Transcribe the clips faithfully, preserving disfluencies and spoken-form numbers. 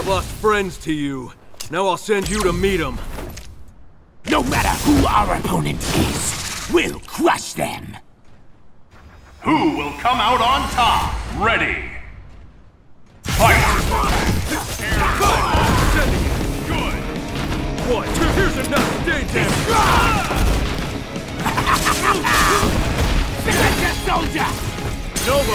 lost friends to you. Now I'll send you to meet them. No matter who our opponent is, we'll crush them. Who will come out on top? Ready. Fight! Good. One, two, here's enough. Stay down. Signature soldier! Nova!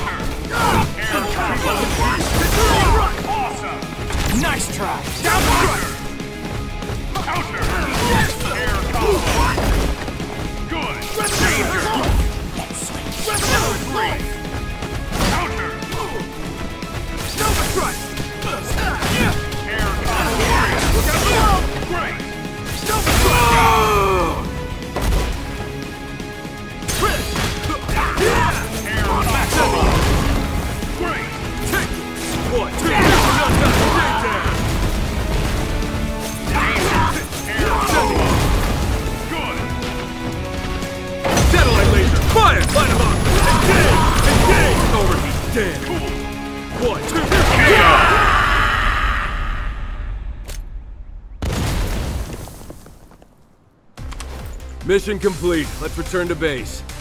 Awesome! Nice try! Counter! Counter! Air combo! Good! Danger! Let's switch! Three! Counter! Nova strike! Air combo! Great! Nova strike! Air combo! Great! Take it! One, two, here's enough. Stay down. Air combo! Good! Satellite laser! Fire! Light him up! Engage! Engage! Overheat! Dead! One, two, here's enough. Mission complete. Let's return to base.